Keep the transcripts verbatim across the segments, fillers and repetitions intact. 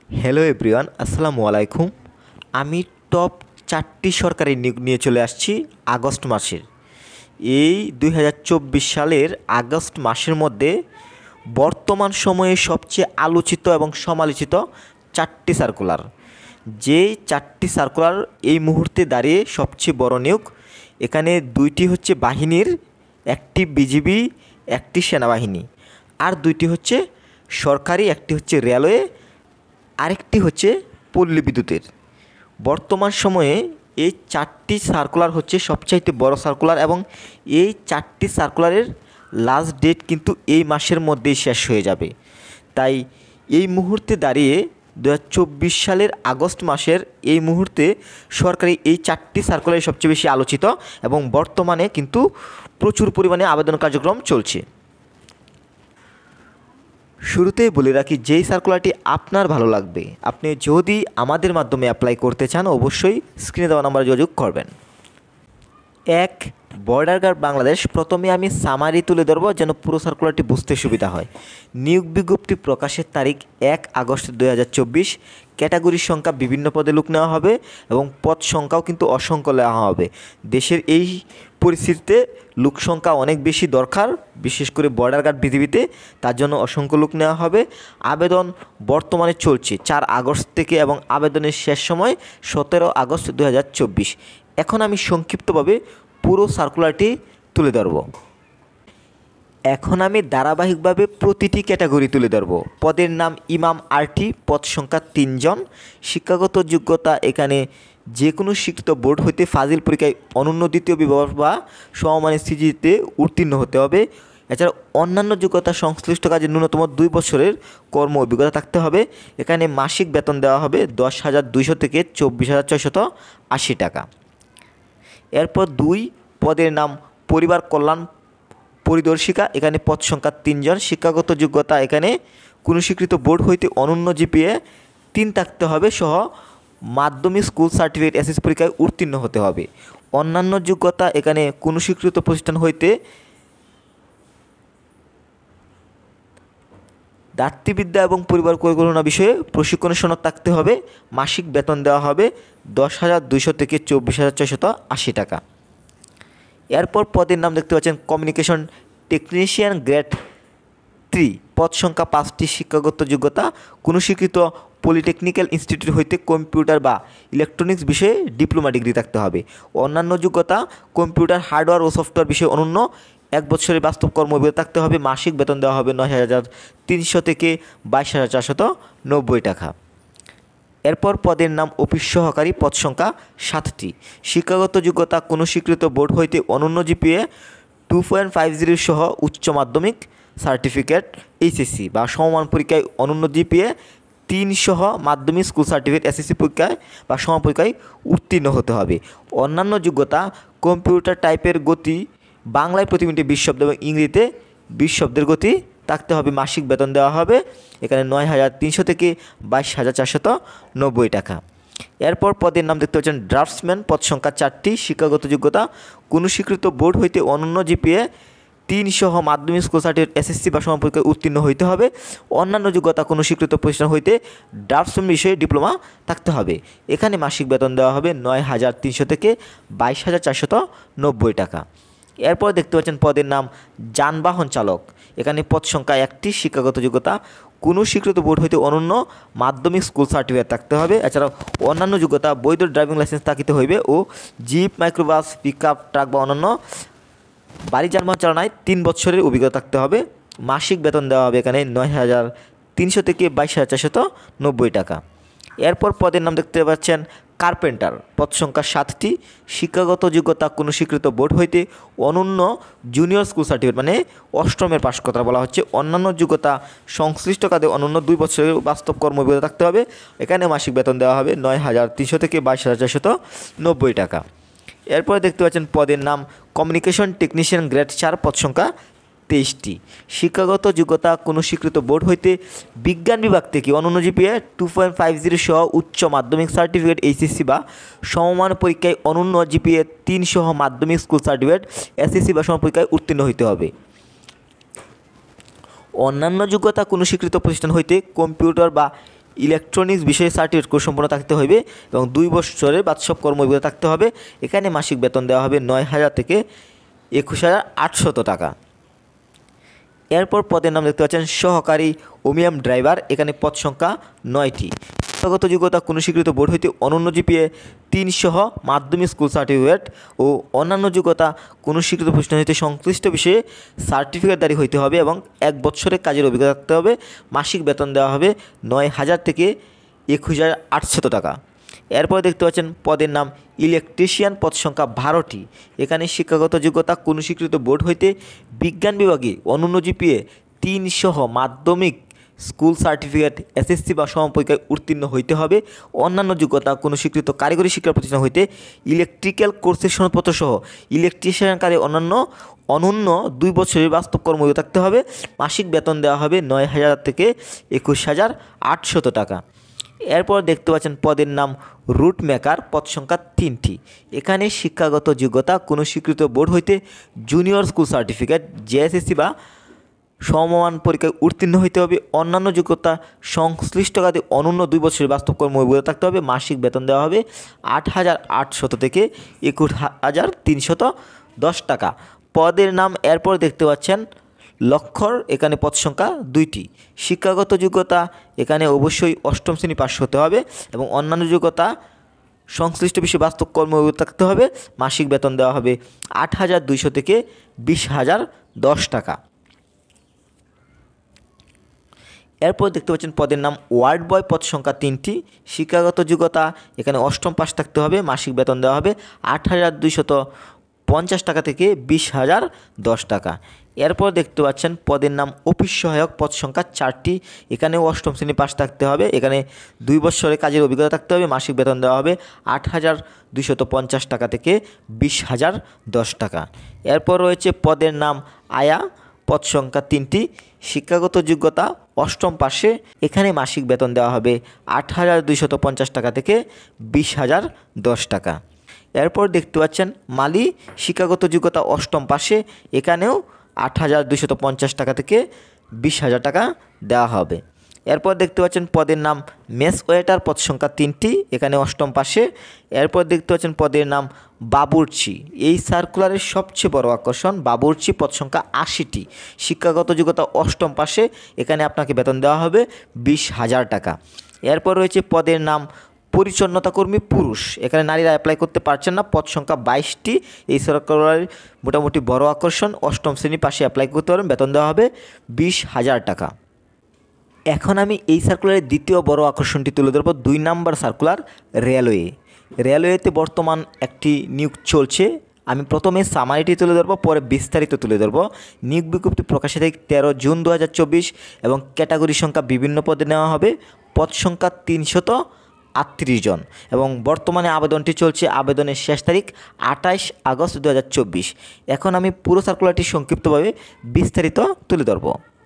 Hello everyone, আসসালামু আলাইকুম। আমি টপ চারটি সরকারি নিয়োগ নিয়ে চলে আসছি আগস্ট মাসের। এই দুই হাজার চব্বিশ সালের আগস্ট মাসের মধ্যে বর্তমান সময়ে সবচেয়ে আলোচিত এবং সমালোচিত চারটি সার্কুলার। যেই চারটি সার্কুলার এই মুহূর্তে দাঁড়িয়ে সবচেয়ে বড় নিয়োগ। এখানে দুইটি হচ্ছে বাহিনীর, একটি বিজিবি, একটি সেনাবাহিনী, আর দুইটি হচ্ছে সরকারি, একটি হচ্ছে রেলওয়ে, আরেকটি হচ্ছে পল্লী বিদ্যুতের। বর্তমান সময়ে এই চারটি সার্কুলার হচ্ছে সবচাইতে বড় সার্কুলার এবং এই চারটি সার্কুলারের লাস্ট ডেট কিন্তু এই মাসের মধ্যেই শেষ হয়ে যাবে। তাই এই মুহূর্তে দাঁড়িয়ে দু হাজার চব্বিশ সালের আগস্ট মাসের এই মুহূর্তে সরকারি এই চারটি সার্কুলারই সবচেয়ে বেশি আলোচিত এবং বর্তমানে কিন্তু প্রচুর পরিমাণে আবেদন কার্যক্রম চলছে। শুরুতেই বলে রাখি, যেই সার্কুলারটি আপনার ভালো লাগবে, আপনি যদি আমাদের মাধ্যমে অ্যাপ্লাই করতে চান অবশ্যই স্ক্রিনে দেওয়া নাম্বারে যোগাযোগ করবেন। এক, বর্ডার গার্ড বাংলাদেশ। প্রথমে আমি সামারি তুলে ধরবো যেন পুরো সার্কুলারটি বুঝতে সুবিধা হয়। নিয়োগ বিজ্ঞপ্তি প্রকাশের তারিখ এক আগস্ট দুই হাজার চব্বিশ। ক্যাটাগরির সংখ্যা বিভিন্ন পদে লোক নেওয়া হবে এবং পদ সংখ্যাও কিন্তু অসংখ্য নেওয়া হবে। দেশের এই পরিস্থিতিতে লোক সংখ্যা অনেক বেশি দরকার, বিশেষ করে বর্ডার গার্ড পৃথিবীতে, তার জন্য অসংখ্য লোক নেওয়া হবে। আবেদন বর্তমানে চলছে চার আগস্ট থেকে এবং আবেদনের শেষ সময় সতেরো আগস্ট দু হাজার চব্বিশ। এখন আমি সংক্ষিপ্তভাবে পুরো সার্কুলারটি তুলে ধরব। এখন আমি ধারাবাহিকভাবে প্রতিটি ক্যাটাগরি তুলে ধরব। পদের নাম ইমাম আরটি, পদ সংখ্যা তিনজন। শিক্ষাগত যোগ্যতা এখানে যে কোনো শিক্ষিত বোর্ড হইতে ফাজিল পরীক্ষায় অনন্য দ্বিতীয় বিভাগ বা সমমানের সিজিতে উত্তীর্ণ হতে হবে। এছাড়া অন্যান্য যোগ্যতা সংশ্লিষ্ট কাজে ন্যূনতম দুই বছরের কর্ম অভিজ্ঞতা থাকতে হবে। এখানে মাসিক বেতন দেওয়া হবে দশ হাজার দুইশো থেকে চব্বিশ হাজার ছয়শত আশি টাকা। এরপর দুই, পদের নাম পরিবার কল্যাণ পরিদর্শিকা। এখানে পদ সংখ্যা তিনজন। শিক্ষাগত যোগ্যতা এখানে কোনো স্বীকৃত বোর্ড হইতে অনন্য জিপিএ তিন থাকতে হবে সহ মাধ্যমিক স্কুল সার্টিফিকেট এসএসসি পরীক্ষায় উত্তীর্ণ হতে হবে। অন্যান্য যোগ্যতা এখানে কোনো স্বীকৃত প্রতিষ্ঠান হইতে দাতৃবিদ্যা এবং পরিবার পরিকল্পনা বিষয়ে প্রশিক্ষণের সনদ থাকতে হবে। মাসিক বেতন দেওয়া হবে দশ হাজার দুইশো থেকে চব্বিশ হাজার ছয়শত আশি টাকা। এরপর পদের নাম দেখতে পাচ্ছেন কমিউনিকেশন টেকনিশিয়ান গ্রেড থ্রি। পদ সংখ্যা পাঁচটি। শিক্ষাগত যোগ্যতা কোনো স্বীকৃত পলিটেকনিক্যাল ইনস্টিটিউট হইতে কম্পিউটার বা ইলেকট্রনিক্স বিষয়ে ডিপ্লোমা ডিগ্রি থাকতে হবে। অন্যান্য যোগ্যতা কম্পিউটার হার্ডওয়্যার ও সফটওয়্যার বিষয়ে অনন্য এক বছরের বাস্তব কর্ম অভিজ্ঞতা থাকতে হবে। মাসিক বেতন দেওয়া হবে নয় হাজার তিনশো থেকে বাইশ হাজার চারশত নব্বই টাকা। এরপর পদের নাম অফিস সহকারী। পদ সংখ্যা সাতটি। শিক্ষাগত যোগ্যতা কোনো স্বীকৃত বোর্ড হইতে অনন্য GPA two point five zero সহ উচ্চ মাধ্যমিক সার্টিফিকেট এইচএসসি বা সমমান পরীক্ষায় অনন্য জিপিএ তিন সহ মাধ্যমিক স্কুল সার্টিফিকেট এসএসসি পরীক্ষায় বা সমান পরীক্ষায় উত্তীর্ণ হতে হবে। অন্যান্য যোগ্যতা কম্পিউটার টাইপের গতি বাংলায় প্রতি মিনিটে বিশ শব্দ এবং ইংরেজিতে বিশ শব্দের গতি থাকতে হবে। মাসিক বেতন দেওয়া হবে এখানে নয় হাজার তিনশো থেকে বাইশ হাজার চারশত নব্বই টাকা। এরপর পদের নাম দেখতে পাচ্ছেন ড্রাফটসম্যান। পদ সংখ্যা চারটি। শিক্ষাগত যোগ্যতা কোনো স্বীকৃত বোর্ড হইতে অনন্য জিপিএ তিন সহ মাধ্যমিক স্কুল সার্টিফিকেট এসএসসি বা সমান পরীক্ষায় উত্তীর্ণ হইতে হবে। অন্যান্য যোগ্যতা কোনো স্বীকৃত প্রতিষ্ঠান হইতে ড্রাফটসম্যান বিষয়ে ডিপ্লোমা থাকতে হবে। এখানে মাসিক বেতন দেওয়া হবে নয় হাজার তিনশো থেকে বাইশ হাজার চারশত নব্বই টাকা। এরপর দেখতে পাচ্ছেন পদের নাম যানবাহন চালক। এখানে পদ সংখ্যা একটি। শিক্ষাগত যোগ্যতা কোনো স্বীকৃত বোর্ড হইতে অনন্য মাধ্যমিক স্কুল সার্টিফিকেট থাকতে হবে। এছাড়াও অন্যান্য যোগ্যতা বৈধ ড্রাইভিং লাইসেন্স থাকিতে হইবে ও jeep, microbus, pick up truck বা অন্যান্য বাড়ি যানবাহন চালনায় তিন বছরের অভিজ্ঞতা থাকতে হবে। মাসিক বেতন দেওয়া হবে এখানে নয় হাজার তিনশো থেকে বাইশ হাজার চারশত নব্বই টাকা। এরপর পদের নাম দেখতে পাচ্ছেন কার্পেন্টার। পদ সংখ্যা সাতটি। শিক্ষাগত যোগ্যতা কোনো স্বীকৃত বোর্ড হইতে অনন্য জুনিয়র স্কুল সার্টিফিকেট মানে অষ্টমের পাশ কথা বলা হচ্ছে। অন্যান্য যোগ্যতা সংশ্লিষ্ট কাজে অনন্য দুই বছরের বাস্তব কর্ম অভিজ্ঞতা থাকতে হবে। এখানে মাসিক বেতন দেওয়া হবে নয় হাজার তিনশো থেকে বাইশ হাজার চারশত নব্বই টাকা। এরপরে দেখতে পাচ্ছেন পদের নাম কমিউনিকেশন টেকনিশিয়ান গ্রেড চার। পদ সংখ্যা তেইশটি। শিক্ষাগত যোগ্যতা কোনো স্বীকৃত বোর্ড হইতে বিজ্ঞান বিভাগ থেকে অনন্য GPA two point five zero সহ উচ্চ মাধ্যমিক সার্টিফিকেট এইচএসসি বা সমমান পরীক্ষায় অনন্য জিপিএ তিন সহ মাধ্যমিক স্কুল সার্টিফিকেট এসএসসি বা সমান পরীক্ষায় উত্তীর্ণ হইতে হবে। অন্যান্য যোগ্যতা কোনো স্বীকৃত প্রতিষ্ঠান হইতে কম্পিউটার বা ইলেকট্রনিক্স বিষয়ে সার্টিফিকেট কোর্স সম্পন্ন থাকতে হবে এবং দুই বছরের বাৎসব কর্ম অভিজ্ঞতা থাকতে হবে। এখানে মাসিক বেতন দেওয়া হবে নয় হাজার থেকে একুশ হাজার আটশত টাকা। এরপর পদের নাম দেখতে পাচ্ছেন সহকারী ওমিয়াম ড্রাইভার। এখানে পদ সংখ্যা নয়টি। শিক্ষাগত যোগ্যতা কোনো স্বীকৃত বোর্ড হইতে অনন্য জিপিএ তিন সহ মাধ্যমিক স্কুল সার্টিফিকেট ও অন্যান্য যোগ্যতা কোনো স্বীকৃত প্রতিষ্ঠান হইতে সংশ্লিষ্ট বিষয়ে সার্টিফিকেটধারী হইতে হবে এবং এক বছরের কাজের অভিজ্ঞতা থাকতে হবে। মাসিক বেতন দেওয়া হবে নয় হাজার থেকে একুশ হাজার আটশত টাকা। এরপর দেখতে পাচ্ছেন পদের নাম ইলেকট্রিশিয়ান। পদ সংখ্যা বারোটি। এখানে শিক্ষাগত যোগ্যতা কোনো স্বীকৃত বোর্ড হইতে বিজ্ঞান বিভাগে অনন্য জিপিএ তিন সহ মাধ্যমিক স্কুল সার্টিফিকেট এসএসসি বা সমপরীক্ষায় উত্তীর্ণ হইতে হবে। অন্যান্য যোগ্যতা কোনো স্বীকৃত কারিগরি শিক্ষা প্রতিষ্ঠান হইতে ইলেকট্রিক্যাল কোর্সের সনদপত্র সহ ইলেকট্রিশিয়ান কাজে অন্যান্য অনন্য দুই বছরের বাস্তব কর্মযোগ্য থাকতে হবে। মাসিক বেতন দেওয়া হবে নয় হাজার থেকে একুশ হাজার আটশত টাকা। এরপর দেখতে পাচ্ছেন পদের নাম রুট মেকার। পদ সংখ্যা তিনটি। এখানে শিক্ষাগত যোগ্যতা কোনো স্বীকৃত বোর্ড হইতে জুনিয়র স্কুল সার্টিফিকেট জেএসএসসি বা সমমান পরীক্ষায় উত্তীর্ণ হইতে হবে। অন্যান্য যোগ্যতা সংশ্লিষ্ট কাজে অনন্য দুই বছরের বাস্তব কর্ম অভিজ্ঞতা থাকতে হবে। মাসিক বেতন দেওয়া হবে আট হাজার আটশত থেকে একুশ হাজার তিনশত দশ টাকা। পদের নাম এরপর দেখতে পাচ্ছেন লক্ষর। এখানে পদ সংখ্যা দুইটি। শিক্ষাগত যোগ্যতা এখানে অবশ্যই অষ্টম শ্রেণী পাস হতে হবে এবং অন্যান্য যোগ্যতা সংশ্লিষ্ট বিষয়ে বাস্তব কর্ম অভিজ্ঞতা থাকতে হবে। মাসিক বেতন দেওয়া হবে আট হাজার দুইশো থেকে বিশ হাজার দশ টাকা। এরপর দেখতে পাচ্ছেন পদের নাম ওয়ার্ড বয়। পদ সংখ্যা তিনটি। শিক্ষাগত যোগ্যতা এখানে অষ্টম পাস থাকতে হবে। মাসিক বেতন দেওয়া হবে আট হাজার দুইশত পঞ্চাশ টাকা থেকে বিশ হাজার দশ টাকা। এরপর দেখতে পাচ্ছেন পদের নাম অফিস সহায়ক। পদ সংখ্যা চারটি। এখানেও অষ্টম শ্রেণী পাস থাকতে হবে। এখানে দুই বছরের কাজের অভিজ্ঞতা থাকতে হবে। মাসিক বেতন দেওয়া হবে আট হাজার দুইশত পঞ্চাশ টাকা থেকে বিশ হাজার দশ টাকা। এরপর রয়েছে পদের নাম আয়া। পদ সংখ্যা তিনটি। শিক্ষাগত যোগ্যতা অষ্টম পাশে। এখানে মাসিক বেতন দেওয়া হবে আট হাজার দুইশত পঞ্চাশ টাকা থেকে বিশ হাজার দশ টাকা। এরপর দেখতে পাচ্ছেন মালি। শিক্ষাগত যোগ্যতা অষ্টম পাশে। এখানেও আট হাজার দুইশত পঞ্চাশ টাকা থেকে বিশ হাজার টাকা দেওয়া হবে। এরপর দেখতে পাচ্ছেন পদের নাম মেস ওয়েটার। পদ সংখ্যা তিনটি। এখানে অষ্টম পাশে। এরপর দেখতে পাচ্ছেন পদের নাম বাবুর্চি। এই সার্কুলারের সবচেয়ে বড় আকর্ষণ বাবুর্চি। পদ সংখ্যা আশিটি। শিক্ষাগত যোগ্যতা অষ্টম পাশে। এখানে আপনাকে বেতন দেওয়া হবে বিশ হাজার টাকা। এরপর রয়েছে পদের নাম পরিচ্ছন্নতা কর্মী পুরুষ। এখানে নারীরা অ্যাপ্লাই করতে পারছেন না। পদ সংখ্যা বাইশটি। এই সার্কুলারের মোটামুটি বড় আকর্ষণ অষ্টম শ্রেণী পাশে অ্যাপ্লাই করতে পারেন। বেতন দেওয়া হবে বিশ হাজার টাকা। এখন আমি এই সার্কুলারের দ্বিতীয় বড় আকর্ষণটি তুলে ধরব। দুই নাম্বার সার্কুলার রেলওয়ে। রেলওয়েতে বর্তমান একটি নিয়োগ চলছে। আমি প্রথমে সামারিটি তুলে ধরব, পরে বিস্তারিত তুলে ধরব। নিয়োগ বিজ্ঞপ্তি প্রকাশিত তেরো জুন দু হাজার চব্বিশ এবং ক্যাটাগরি সংখ্যা বিভিন্ন পদে নেওয়া হবে। পদ সংখ্যা তিনশত আটত্রিশ জন এবং বর্তমানে আবেদনটি চলছে। আবেদনের শেষ তারিখ আঠাশ আগস্ট দু হাজার চব্বিশ। এখন আমি পুরো সার্কুলারটি সংক্ষিপ্তভাবে বিস্তারিত তুলে ধরব।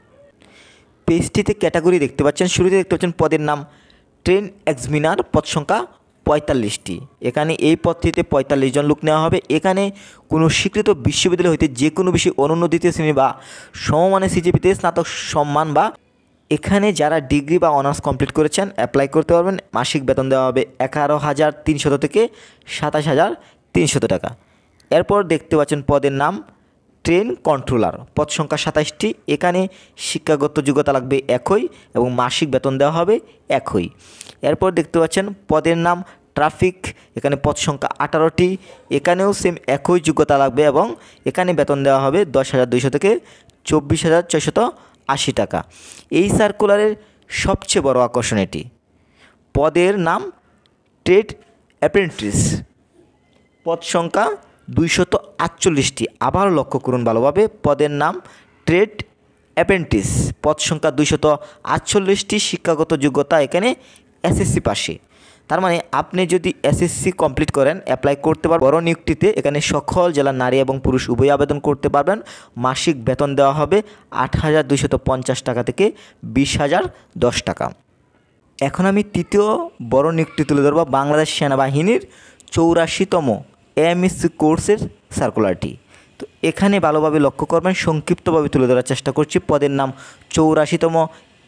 পেজটিতে ক্যাটাগরি দেখতে পাচ্ছেন। শুরুতে দেখতে পাচ্ছেন পদের নাম ট্রেন এক্সামিনার। পদ সংখ্যা পঁয়তাল্লিশটি। এখানে এই পদটিতে পঁয়তাল্লিশ জন লোক নেওয়া হবে। এখানে কোনো স্বীকৃত বিশ্ববিদ্যালয় হইতে যে কোনো বিষয়ে অনন্য দ্বিতীয় শ্রেণী বা সমমানের সিজিপিতে স্নাতক সম্মান বা এখানে যারা ডিগ্রি বা অনার্স কমপ্লিট করেছেন অ্যাপ্লাই করতে পারবেন। মাসিক বেতন দেওয়া হবে এগারো হাজার তিনশত থেকে সাতাশ হাজার তিনশত টাকা। এরপর দেখতে পাচ্ছেন পদের নাম ট্রেন কন্ট্রোলার। পদ সংখ্যা সাতাশটি। এখানে শিক্ষাগত যোগ্যতা লাগবে একই এবং মাসিক বেতন দেওয়া হবে একই। এরপর দেখতে পাচ্ছেন পদের নাম ট্রাফিক। এখানে পদ সংখ্যা আঠারোটি। এখানেও সেম একই যোগ্যতা লাগবে এবং এখানে বেতন দেওয়া হবে দশ হাজার দুইশো থেকে চব্বিশ হাজার ছয়শত আশি টাকা। এই সার্কুলারের সবচেয়ে বড় আকর্ষণ এটি। পদের নাম ট্রেড অ্যাপ্রেন্টিস। পদ সংখ্যা দুইশত আটচল্লিশটি। আবার লক্ষ্য করুন ভালোভাবে। পদের নাম ট্রেড অ্যাপ্রেন্টিস। পদ সংখ্যা দুইশত আটচল্লিশটি। শিক্ষাগত যোগ্যতা এখানে এসএসসি পাশে। তার মানে আপনি যদি এসএসসি কমপ্লিট করেন অ্যাপ্লাই করতে পারবেন। বড় নিয়োগটিতে এখানে সকল জেলার নারী এবং পুরুষ উভয় আবেদন করতে পারবেন। মাসিক বেতন দেওয়া হবে আট হাজার দুইশত পঞ্চাশ টাকা থেকে বিশ হাজার দশ টাকা। এখন আমি তৃতীয় বড় নিয়োগটি তুলে ধরব। বাংলাদেশ সেনাবাহিনীর চৌরাশিতম এএমএসসি কোর্সের সার্কুলারটি। তো এখানে ভালোভাবে লক্ষ্য করবেন। সংক্ষিপ্তভাবে তুলে ধরার চেষ্টা করছি। পদের নাম চৌরাশিতম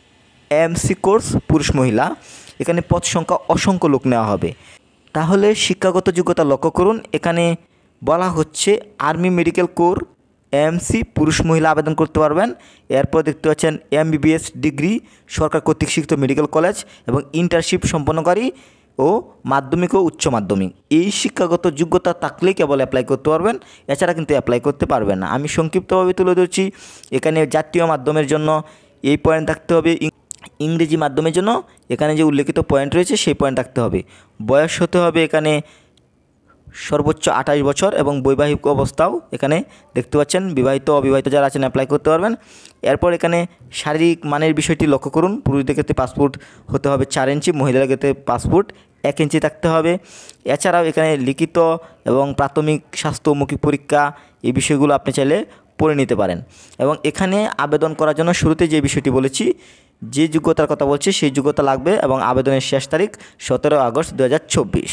এমসি কোর্স পুরুষ মহিলা, এখানে পদ সংখ্যা অসংখ্য লোক নেওয়া হবে। তাহলে শিক্ষাগত যোগ্যতা লক্ষ্য করুন, এখানে বলা হচ্ছে আর্মি মেডিকেল কোর এমসি পুরুষ মহিলা আবেদন করতে পারবেন। এরপর দেখতে পাচ্ছেন এমবিবিএস ডিগ্রি সরকার কর্তৃক স্বীকৃত মেডিকেল কলেজ এবং ইন্টার্নশিপ সম্পন্নকারী ও মাধ্যমিক ও উচ্চ মাধ্যমিক, এই শিক্ষাগত যোগ্যতা থাকলেই কেবল অ্যাপ্লাই করতে পারবেন, এছাড়া কিন্তু অ্যাপ্লাই করতে পারবেন না। আমি সংক্ষিপ্তভাবে তুলে ধরছি, এখানে জাতীয় মাধ্যমের জন্য এই পয়েন্ট থাকতে হবে, ইংরেজি মাধ্যমের জন্য এখানে যে উল্লেখিত পয়েন্ট রয়েছে সেই পয়েন্ট রাখতে হবে। বয়স হতে হবে এখানে সর্বোচ্চ আঠাশ বছর এবং বৈবাহিক অবস্থাও এখানে দেখতে পাচ্ছেন, বিবাহিত অবিবাহিত যারা আছেন অ্যাপ্লাই করতে পারবেন। এরপর এখানে শারীরিক মানের বিষয়টি লক্ষ্য করুন, পুরুষদের ক্ষেত্রে পাসপোর্ট হতে হবে চার ইঞ্চি, মহিলাদের ক্ষেত্রে পাসপোর্ট এক ইঞ্চি থাকতে হবে। এছাড়াও এখানে লিখিত এবং প্রাথমিক স্বাস্থ্য মৌখিক পরীক্ষা এই বিষয়গুলো আপনি চাইলে পড়ে নিতে পারেন। এবং এখানে আবেদন করার জন্য শুরুতে যে বিষয়টি বলেছি, যে যোগ্যতার কথা বলছি সেই যোগ্যতা লাগবে এবং আবেদনের শেষ তারিখ সতেরো আগস্ট দু হাজার চব্বিশ।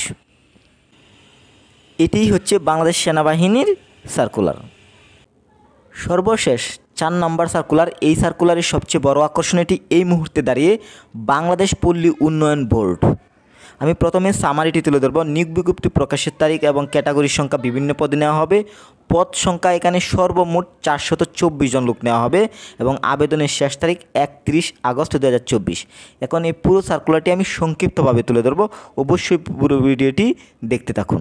এটিই হচ্ছে বাংলাদেশ সেনাবাহিনীর সার্কুলার। সর্বশেষ চার নম্বর সার্কুলার, এই সার্কুলারের সবচেয়ে বড় আকর্ষণ এটি এই মুহূর্তে দাঁড়িয়ে বাংলাদেশ পল্লী উন্নয়ন বোর্ড। আমি প্রথমে সামারিটি তুলে ধরব। নিয়োগ বিজ্ঞপ্তি প্রকাশের তারিখ এবং ক্যাটাগরির সংখ্যা বিভিন্ন পদে নেওয়া হবে। পদ সংখ্যা এখানে সর্বমোট চারশত চব্বিশ জন লোক নেওয়া হবে এবং আবেদনের শেষ তারিখ একত্রিশ আগস্ট দু হাজার চব্বিশ। এখন এই পুরো সার্কুলারটি আমি সংক্ষিপ্তভাবে তুলে ধরব, অবশ্যই পুরো ভিডিওটি দেখতে থাকুন।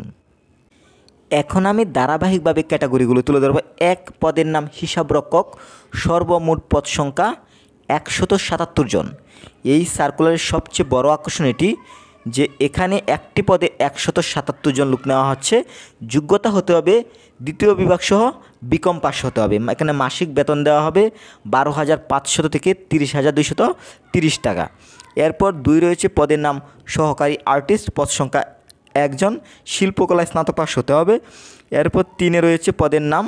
এখন আমি ধারাবাহিকভাবে ক্যাটাগরিগুলো তুলে ধরব। এক, পদের নাম হিসাবরক্ষক, সর্বমোট পদ সংখ্যা একশত সাতাত্তর জন। এই সার্কুলারের সবচেয়ে বড় আকর্ষণ এটি যে এখানে একটি পদে একশত সাতাত্তর জন লোক নেওয়া হচ্ছে। যোগ্যতা হতে হবে দ্বিতীয় বিভাগ সহ বিকম পাস হতে হবে। এখানে মাসিক বেতন দেওয়া হবে বারো হাজার পাঁচশত থেকে তিরিশ হাজার দুইশত তিরিশ টাকা। এরপর দুই রয়েছে পদের নাম সহকারী আর্টিস্ট, পদ সংখ্যা একজন, শিল্পকলায় স্নাতক পাস হতে হবে। এরপর তিনে রয়েছে পদের নাম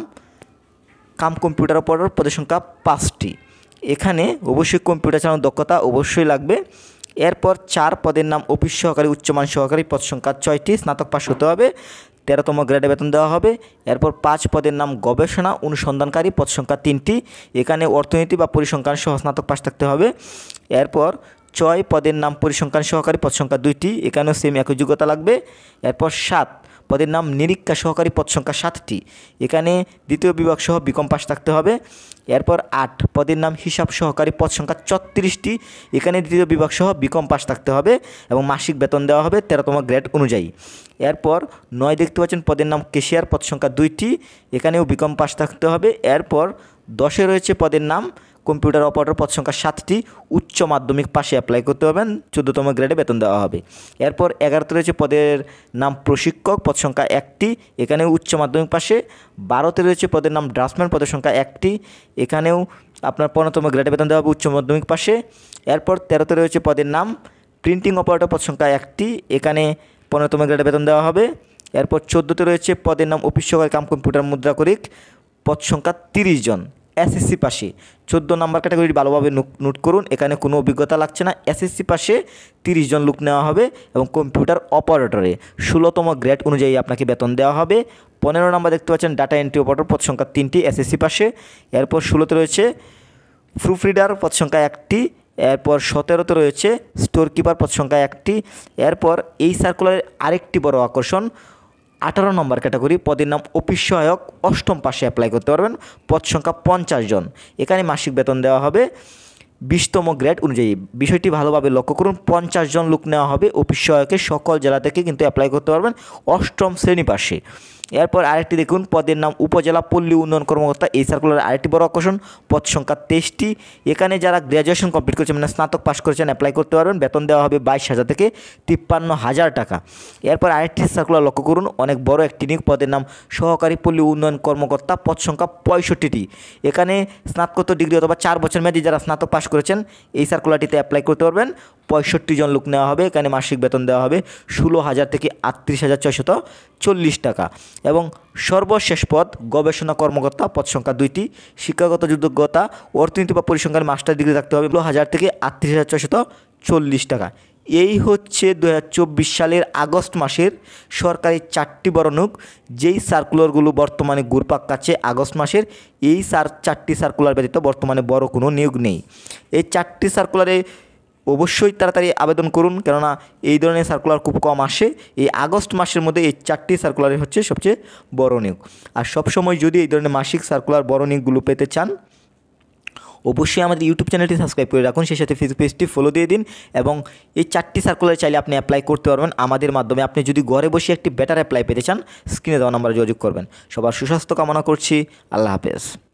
কাম কম্পিউটার অপারেটর, পদের সংখ্যা পাঁচটি। এখানে অবশ্যই কম্পিউটার চালানোর দক্ষতা অবশ্যই লাগবে। এরপর চার, পদের নাম অফিস সহকারী উচ্চমান সহকারী, পদ সংখ্যা ছয়টি, স্নাতক পাস হতে হবে, তেরোতম গ্রেডে বেতন দেওয়া হবে। এরপর পাঁচ, পদের নাম গবেষণা অনুসন্ধানকারী, পদ সংখ্যা তিনটি, এখানে অর্থনীতি বা পরিসংখ্যান সহ স্নাতক পাস থাকতে হবে। এরপর ছয়, পদের নাম পরিসংখ্যান সহকারী, পদ সংখ্যা দুইটি, এখানেও সেম একই যোগ্যতা লাগবে। এরপর সাত, পদের নাম নিরীক্ষা সহকারী, পদ সংখ্যা সাতটি, এখানে দ্বিতীয় বিভাগ সহ বিকম পাস থাকতে হবে। এরপর আট, পদের নাম হিসাব সহকারী, পদ সংখ্যা ছত্রিশটি, এখানে দ্বিতীয় বিভাগ সহ বিকম পাস থাকতে হবে এবং মাসিক বেতন দেওয়া হবে তেরোতম গ্রেড অনুযায়ী। এরপর নয়, দেখতে পাচ্ছেন পদের নাম কেশিয়ার, পদ সংখ্যা দুইটি, এখানেও বিকম পাস থাকতে হবে। এরপর দশে রয়েছে পদের নাম কম্পিউটার অপারেটর, পদ সংখ্যা সাতটি, উচ্চ মাধ্যমিক পাশে অ্যাপ্লাই করতে হবেন, চোদ্দোতম গ্রেডে বেতন দেওয়া হবে। এরপর এগারোতে রয়েছে পদের নাম প্রশিক্ষক, পদ সংখ্যা একটি, এখানেও উচ্চ মাধ্যমিক পাশে। বারোতে রয়েছে পদের নাম ড্রাফটম্যান, পদের সংখ্যা একটি, এখানেও আপনার পনেরোতম গ্রেডে বেতন দেওয়া হবে উচ্চ মাধ্যমিক পাশে। এরপর তেরোতে রয়েছে পদের নাম প্রিন্টিং অপারেটর, পদ সংখ্যা একটি, এখানে পনেরোতম গ্রেডে বেতন দেওয়া হবে। এরপর চোদ্দোতে রয়েছে পদের নাম অফিস সহকারী কাম কম্পিউটার মুদ্রাকরিক, পদ সংখ্যা তিরিশ জন, এসএসসি পাশে। চোদ্দো নম্বর ক্যাটাগরি ভালোভাবে নোট করুন, এখানে কোনো অভিজ্ঞতা লাগছে না, এসএসসি পাশে তিরিশ জন লোক নেওয়া হবে এবং কম্পিউটার অপারেটরে ষোলোতম গ্রেড অনুযায়ী আপনাকে বেতন দেওয়া হবে। পনেরো নম্বর দেখতে পাচ্ছেন ডাটা এন্ট্রি অপারেটর, পদ সংখ্যা তিনটি, এসএসসি পাশে। এরপর ষোলোতে রয়েছে প্রুফ রিডার, পদ সংখ্যা একটি। এরপর সতেরোতে রয়েছে স্টোর কিপার, পদ সংখ্যা একটি। এরপর এই সার্কুলারের আরেকটি বড় আকর্ষণ, আঠারো নম্বর ক্যাটাগরি, পদের নাম অফিস সহায়ক, অষ্টম পাশে অ্যাপ্লাই করতে পারবেন, পদ সংখ্যা পঞ্চাশ জন, এখানে মাসিক বেতন দেওয়া হবে বিশতম গ্রেড অনুযায়ী। বিষয়টি ভালোভাবে লক্ষ্য করুন, পঞ্চাশ জন লোক নেওয়া হবে অফিস সহায়কের, সকল জেলা থেকে কিন্তু অ্যাপ্লাই করতে পারবেন, অষ্টম শ্রেণী পাশে। এরপর আরেকটি দেখুন, পদের নাম উপজেলা পল্লী উন্নয়ন কর্মকর্তা, এই সার্কুলার আরেকটি বড় আকর্ষণ, পদ সংখ্যা তেইশটি, এখানে যারা গ্র্যাজুয়েশন কমপ্লিট করেছেন মানে স্নাতক পাস করেছেন অ্যাপ্লাই করতে পারবেন, বেতন দেওয়া হবে বাইশ হাজার থেকে তিপ্পান্ন হাজার টাকা। এরপর আরেকটি সার্কুলার লক্ষ্য করুন, অনেক বড় একটি নিয়োগ, পদের নাম সহকারী পল্লী উন্নয়ন কর্মকর্তা, পদ সংখ্যা পঁয়ষট্টিটি, এখানে স্নাতকোত্তর ডিগ্রি অথবা চার বছর মেয়াদী যারা স্নাতক পাস করেছেন এই সার্কুলারটিতে অ্যাপ্লাই করতে পারবেন, পঁয়ষট্টি জন লোক নেওয়া হবে, এখানে মাসিক বেতন দেওয়া হবে ষোলো হাজার থেকে আটত্রিশ হাজার ছয়শত চল্লিশ টাকা। এবং সর্বশেষ পদ গবেষণা কর্মকর্তা, পদ সংখ্যা দুইটি, শিক্ষাগত যোগ্যতা অর্থনীতি বা পরিসংখ্যান মাস্টার ডিগ্রি থাকতে হবে, ষোলো হাজার থেকে আটত্রিশ হাজার ছয়শত চল্লিশ টাকা। এই হচ্ছে দু হাজার চব্বিশ সালের আগস্ট মাসের সরকারি চারটি বড় নিয়োগ, যেই সার্কুলারগুলো বর্তমানে ঘুরপাক খাচ্ছে আগস্ট মাসের। এই সার চারটি সার্কুলার ব্যতীত বর্তমানে বড় কোনো নিয়োগ নেই। এই চারটি সার্কুলারে অবশ্যই তাড়াতাড়ি আবেদন করুন, কেননা এই ধরনের সার্কুলার খুব কম আসে। এই আগস্ট মাসের মধ্যে এই চারটি সার্কুলারই হচ্ছে সবচেয়ে বড় নিয়োগ। আর সবসময় যদি এই ধরনের মাসিক সার্কুলার বড় নিয়োগগুলো পেতে চান, অবশ্যই আমাদের ইউটিউব চ্যানেলটি সাবস্ক্রাইব করে রাখুন, সেই সাথে ফেসবুক পেজটি ফলো দিয়ে দিন। এবং এই চারটি সার্কুলার চাইলে আপনি অ্যাপ্লাই করতে পারবেন আমাদের মাধ্যমে। আপনি যদি ঘরে বসে একটি বেটার অ্যাপ্লাই পেতে চান, স্ক্রিনে দেওয়া নাম্বারে যোগাযোগ করবেন। সবার সুস্বাস্থ্য কামনা করছি। আল্লাহ হাফেজ।